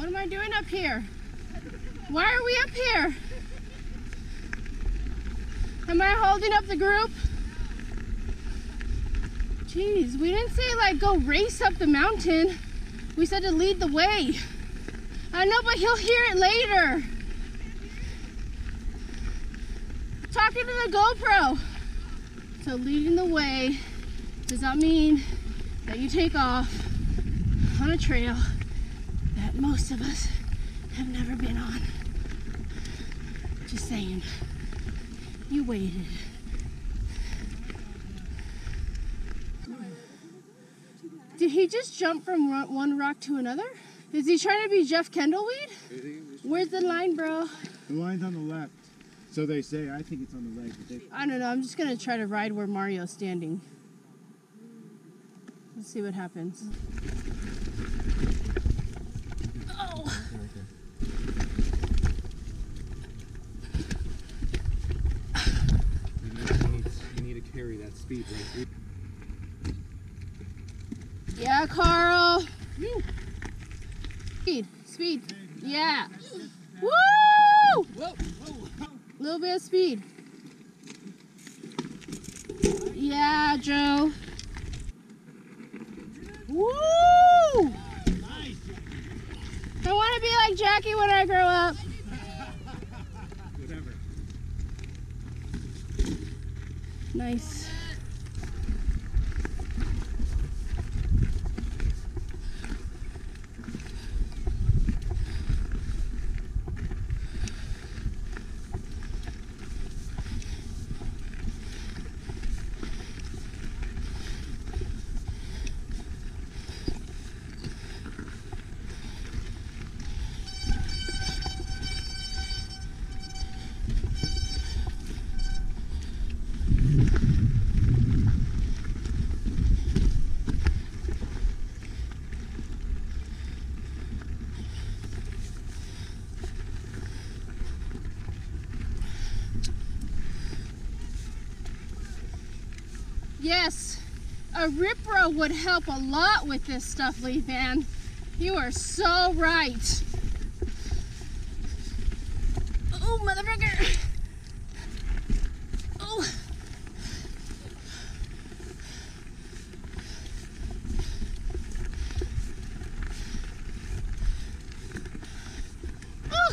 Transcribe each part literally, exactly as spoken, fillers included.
What am I doing up here? Why are we up here? Am I holding up the group? Jeez, we didn't say like go race up the mountain. We said to lead the way. I know, but he'll hear it later. Talking to the GoPro. So leading the way does not mean that you take off on a trail that most of us have never been on. Just saying. You waited. Did he just jump from one rock to another? Is he trying to be Jeff Kendallweed? Where's the line, bro? The line's on the left. So they say. I think it's on the right. But they... I don't know. I'm just going to try to ride where Mario's standing. Let's see what happens. Oh! You need, you, need, you need to carry that speed right. Yeah, Carl. Speed, speed. Yeah. Woo! Whoa, whoa. Little bit of speed. Yeah, Joe. Woo! I want to be like Jackie when I grow up. Whatever. Nice. Yes, a Ripro would help a lot with this stuff, Leaf Man. You are so right. Oh, motherfucker. Oh. Oh.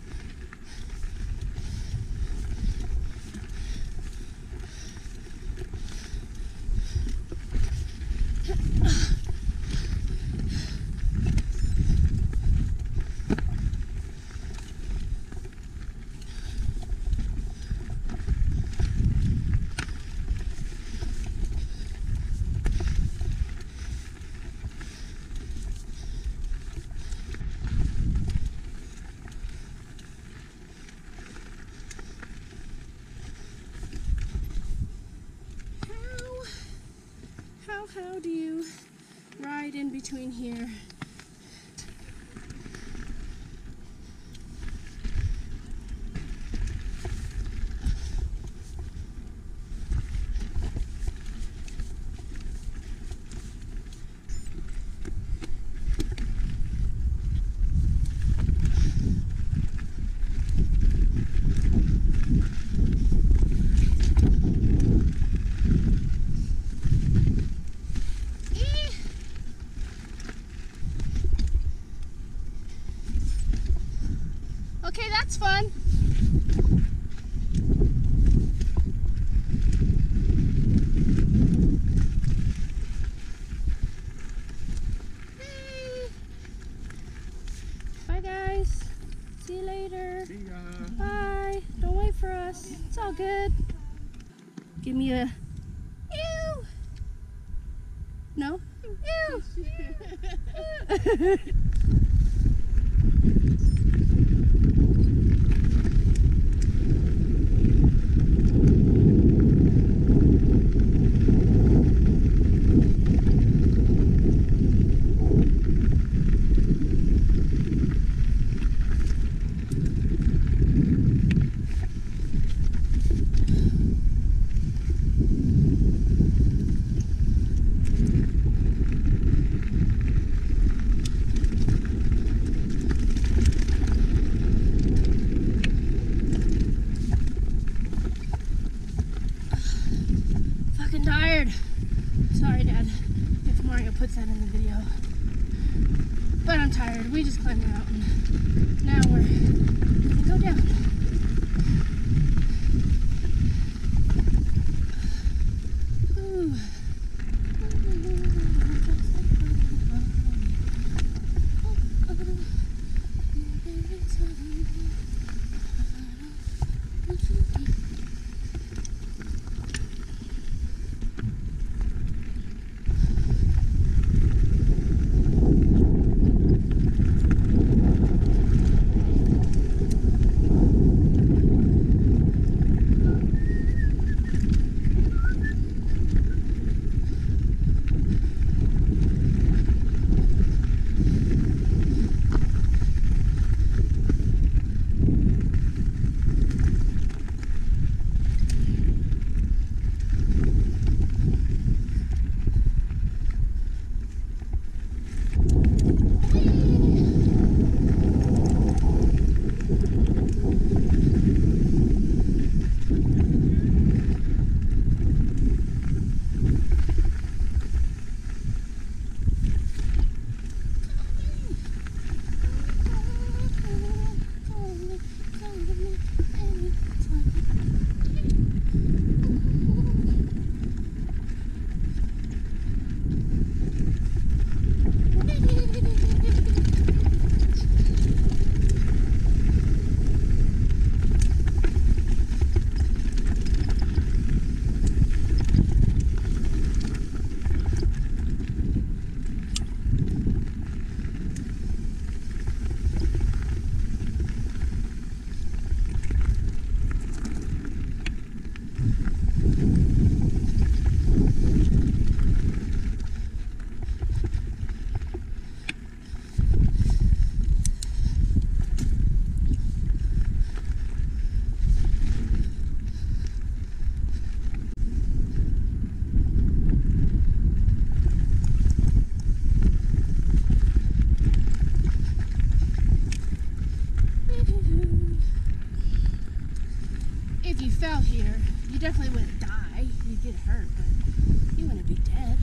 How, how do you ride in between here? Okay, that's fun. Hey. Bye guys. See you later. See ya. Bye. Don't wait for us. It's all good. Give me a ew. No? Ew. puts that in the video. But I'm tired. We just climbed the mountain. Now we're gonna go down. Ooh. If you fell here, you definitely wouldn't die. You'd get hurt, but you wouldn't be dead.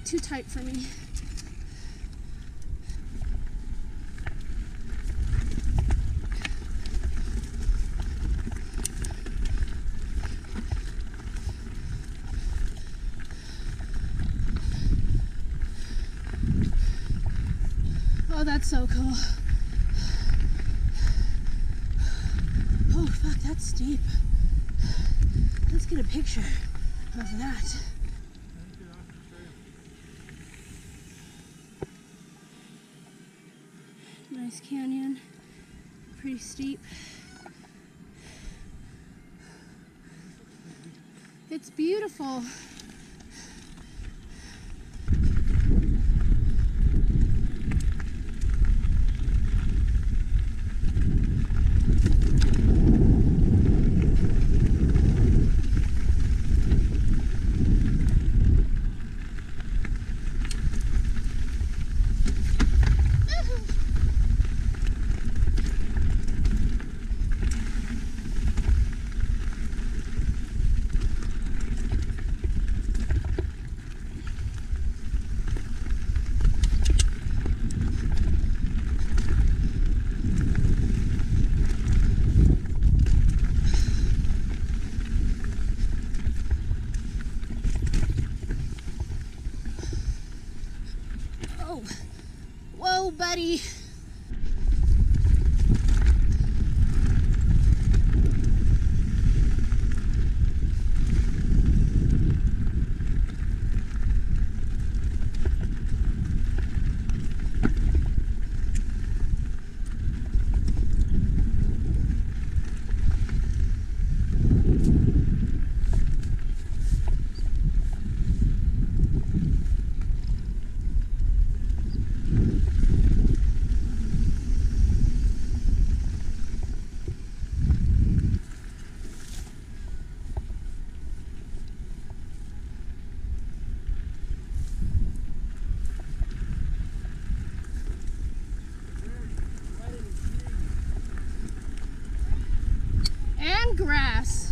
like too tight for me. Oh, that's so cool. Oh, fuck, that's steep. Let's get a picture of that. Nice canyon, pretty steep. It's beautiful. Whoa, buddy. And grass.